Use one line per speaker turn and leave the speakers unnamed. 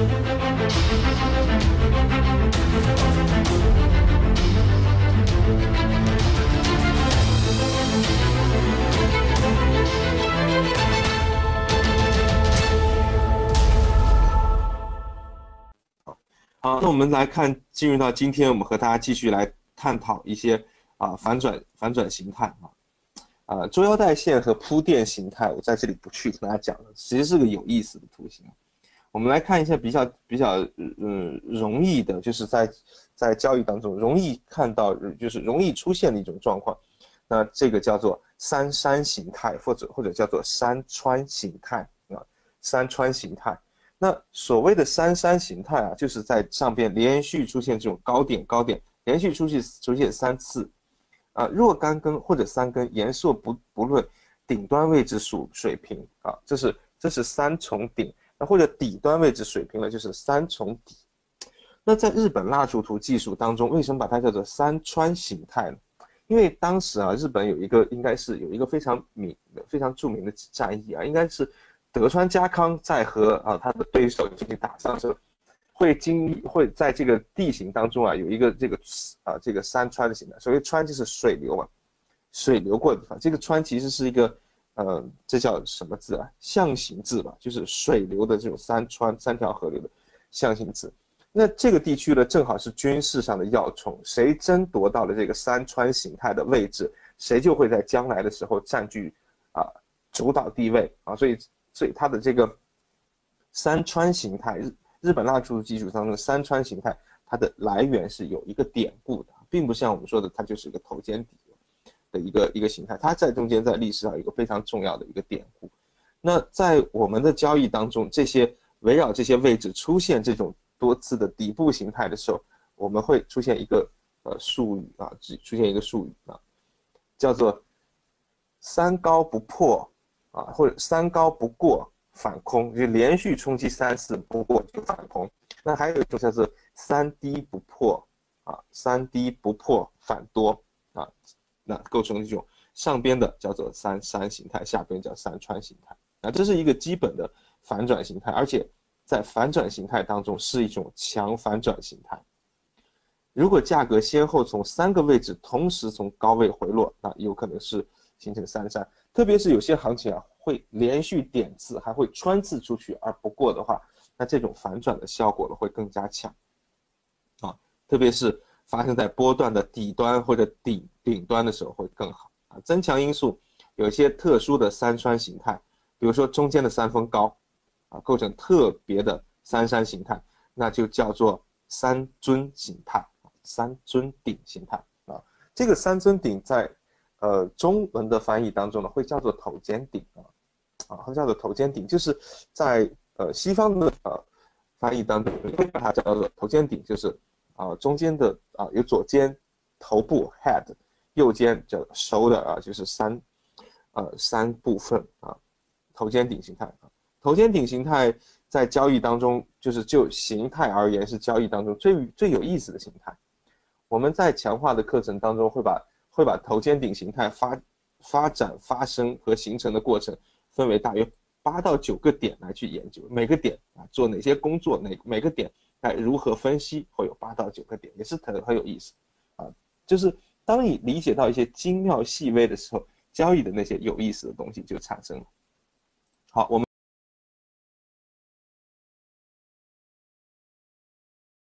好，那我们来看，进入到今天，我们和大家继续来探讨一些反转形态捉腰带线和铺垫形态，我在这里不去跟大家讲了，其实是个有意思的图形。我们来看一下比较容易的，就是在交易当中容易看到，就是容易出现的一种状况。那这个叫做三山形态，或者叫做山川形态山川形态。那所谓的三山形态就是在上边连续出现这种高点，连续出现3次，若干根或者3根，颜色不论，顶端位置属水平这是3重顶，那或者底端位置水平了，就是3重底。那在日本蜡烛图技术当中，为什么把它叫做山川形态呢？因为当时日本应该是有一个非常著名的战役应该是德川家康在和他的对手进行打仗的时候，会在这个地形当中有一个这个山川的形态。所谓川就是水流水流过的地方。这个川其实是一个这叫什么字象形字吧，就是水流的这种3条河流的象形字。那这个地区呢，正好是军事上的要冲，谁争夺到了这个山川形态的位置，谁就会在将来的时候占据主导地位所以它的这个山川形态，日本蜡烛基础当中的山川形态，它的来源是有一个典故的，并不像我们说的它就是一个头肩底的一个形态，它在中间在历史上有一个非常重要的一个典故。那在我们的交易当中，围绕这些位置出现这种多次的底部形态的时候，我们会出现一个术语叫做三高不破或者三高不过反空，就连续冲击3次不过就反空。那还有一种叫做三低不破三低不破反多那构成这种上边的叫做三山形态，下边叫山川形态这是一个基本的反转形态，而且在反转形态当中是一种强反转形态。如果价格先后从3个位置同时从高位回落，那有可能是形成三山。特别是有些行情会连续点刺，还会穿刺出去而不过的话，那这种反转的效果会更加强特别是发生在波段的底端或者顶端的时候会更好增强因素有一些特殊的三川形态，比如说中间的3分高构成特别的三山形态，那就叫做三尊形态、三尊顶形态这个三尊顶在中文的翻译当中呢，会叫做头肩顶会叫做头肩顶，就是在西方的翻译当中会把它叫做头肩顶，就是中间的有左肩头部 head， 右肩叫 shoulder 就是三部分头肩顶形态头肩顶形态在交易当中，就形态而言是交易当中最有意思的形态。我们在强化的课程当中会把头肩顶形态发展、发生和形成的过程分为大约8到9个点来去研究，每个点做哪些工作，每个点如何分析，会有8到9个点，也是很有意思就是当你理解到一些精妙细微的时候，交易的那些有意思的东西就产生了。好，我们